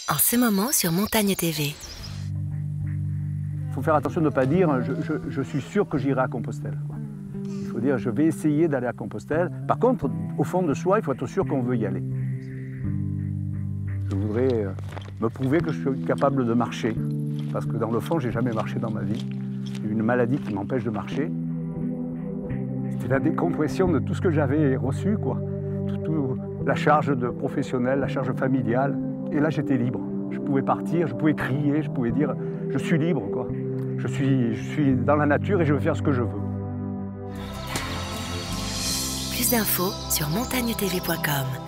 En ce moment sur Montagne TV. Il faut faire attention de ne pas dire je suis sûr que j'irai à Compostelle. Il faut dire je vais essayer d'aller à Compostelle. Par contre, au fond de soi, il faut être sûr qu'on veut y aller. Je voudrais me prouver que je suis capable de marcher. Parce que dans le fond, j'ai jamais marché dans ma vie. J'ai une maladie qui m'empêche de marcher. C'était la décompression de tout ce que j'avais reçu, quoi. La charge de professionnel, la charge familiale. Et là, j'étais libre. Je pouvais partir, je pouvais crier, je pouvais dire je suis libre, quoi. Je suis dans la nature et je veux faire ce que je veux. Plus d'infos sur montagnetv.com.